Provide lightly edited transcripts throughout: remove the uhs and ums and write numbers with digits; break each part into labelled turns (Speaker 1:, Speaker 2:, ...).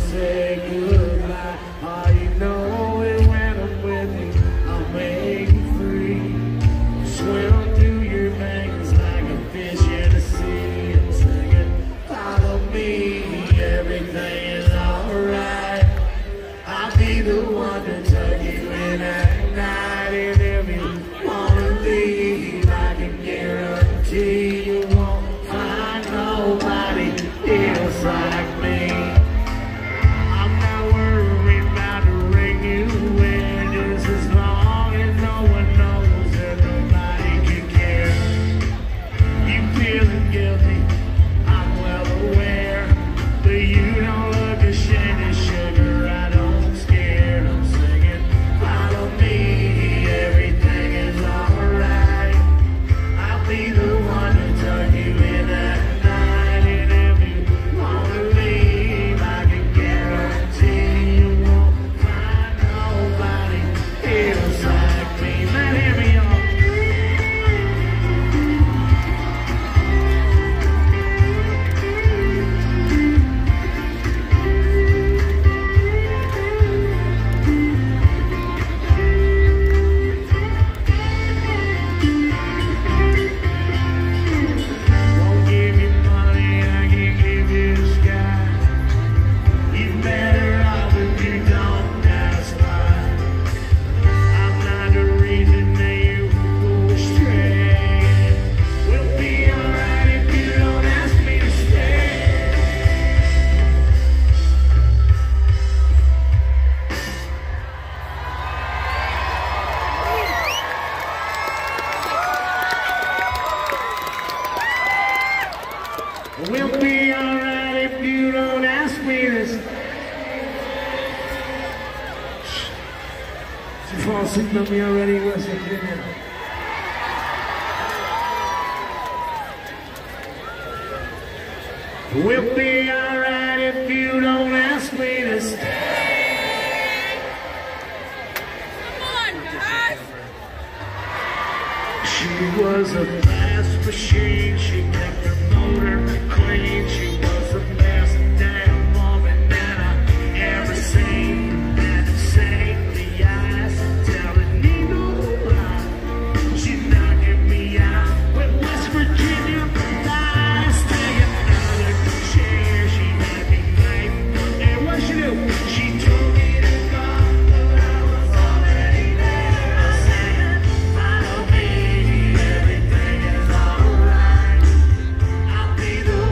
Speaker 1: say goodbye. All you know is when I'm with you, I'll make you free. Swim through your veins like a fish in the sea. I'm singing, follow me, everything is alright. I'll be the one to tuck you in at night. And if you wanna leave, I can guarantee you won't find nobody else like me. I'm not worried about the ring you wear, just as long as no one knows that nobody can care. You feeling guilty, I'm well aware, but you don't look ashamed of sugar, I don't scare. I'm singing, follow me, everything is alright. I'll be the one to tuck you in at night. And if you wanna leave, I can guarantee you won't find nobody else like me. Man, hear me, y'all. Won't give you money, I can give you the sky. You better off if you don't ask why. I'm not the reason that you go astray. We'll be alright if you don't ask me to stay. We'll be alright if you don't ask me to stay. Did you fall asleep on me already, West Virginia? We'll be alright if you don't ask me to stay.
Speaker 2: Come on, guys.
Speaker 1: She was a fast machine, she kept her motor clean. She was the best damn woman that I ever seen. Had to sing the eyes, telling me no lie. She's knocking me out with West Virginia lies. Take another chair, she had me late. And what she do? She told me to go, but I was already there. I said, follow me, everything is alright. I'll be the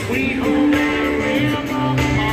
Speaker 1: Sweet home Alabama.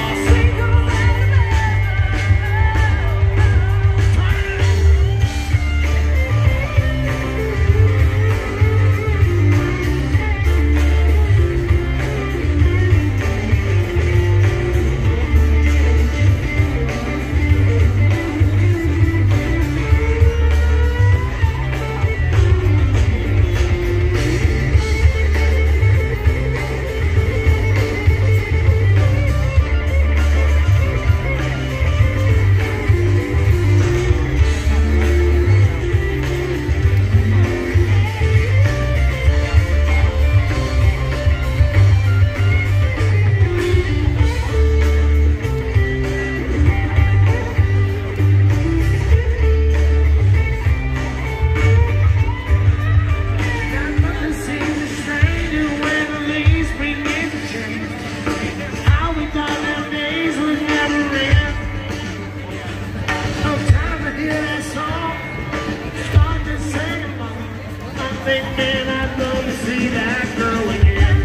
Speaker 1: Man, I'd love to see that girl again.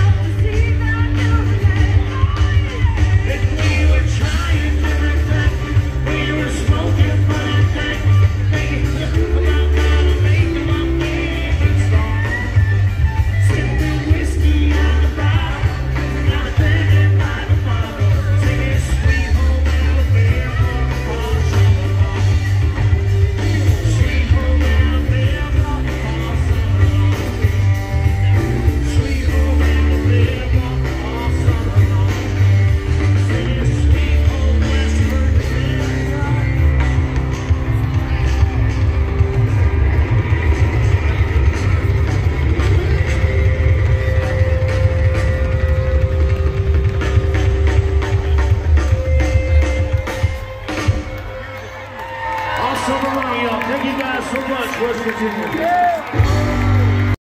Speaker 1: If we were trying different things, we were smoking funny things, thinking about how to make them our favorite song. Sipping whiskey out the bottle, not thinking by the bottle, singing Sweet Home Alabama all summer long. Sweet Home Alabama all summer long. Sweet home Alabama all summer long. Singing Sweet Home West Virginia. All summer long, y'all. Thank you guys so much, West Virginia.